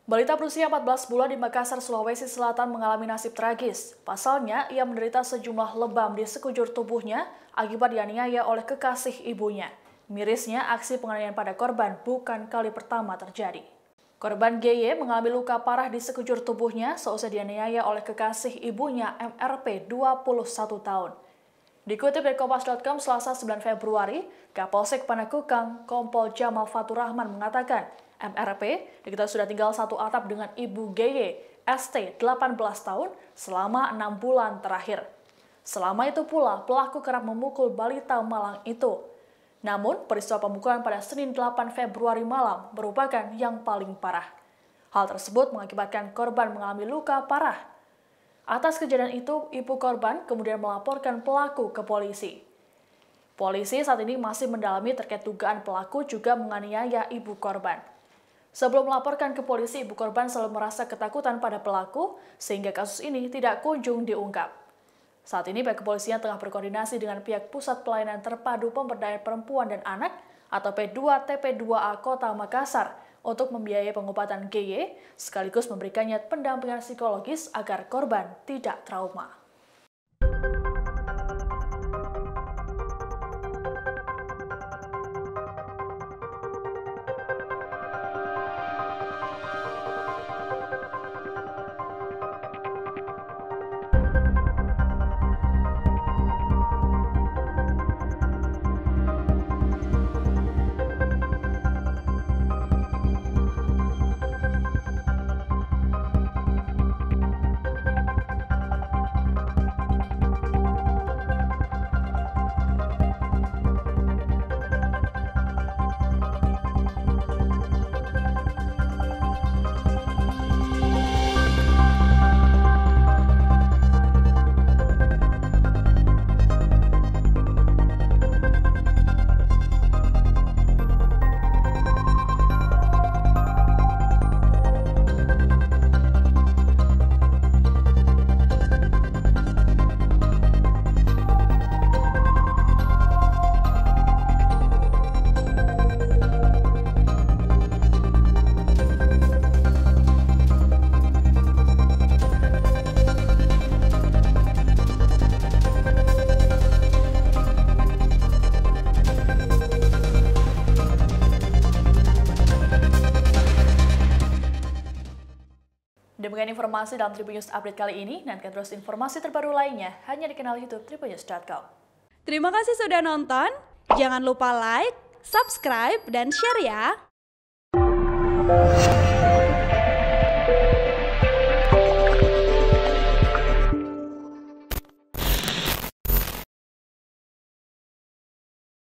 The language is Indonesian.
Balita berusia 14 bulan di Makassar, Sulawesi Selatan mengalami nasib tragis. Pasalnya, ia menderita sejumlah lebam di sekujur tubuhnya akibat dianiaya oleh kekasih ibunya. Mirisnya, aksi penganiayaan pada korban bukan kali pertama terjadi. Korban GY mengalami luka parah di sekujur tubuhnya seusai dianiaya oleh kekasih ibunya MRP 21 tahun. Dikutip dari Kompas.com Selasa 9 Februari, Kapolsek Panakukang, Kompol Jamal Fatur Rahman mengatakan, MRP diketahui sudah tinggal satu atap dengan ibu GY, ST 18 tahun selama 6 bulan terakhir. Selama itu pula, pelaku kerap memukul balita malang itu. Namun, peristiwa pemukulan pada Senin 8 Februari malam merupakan yang paling parah. Hal tersebut mengakibatkan korban mengalami luka parah. Atas kejadian itu, ibu korban kemudian melaporkan pelaku ke polisi. Polisi saat ini masih mendalami terkait dugaan pelaku juga menganiaya ibu korban. Sebelum melaporkan ke polisi, ibu korban selalu merasa ketakutan pada pelaku, sehingga kasus ini tidak kunjung diungkap. Saat ini pihak kepolisian tengah berkoordinasi dengan pihak Pusat Pelayanan Terpadu Pemberdayaan Perempuan dan Anak atau P2TP2A Kota Makassar untuk membiayai pengobatan GY, sekaligus memberikannya pendampingan psikologis agar korban tidak trauma. Demikian informasi dalam Tribun News Update kali ini. Nantikan terus informasi terbaru lainnya hanya di kanal YouTube tribunnews.com. Terima kasih sudah nonton. Jangan lupa like, subscribe, dan share ya.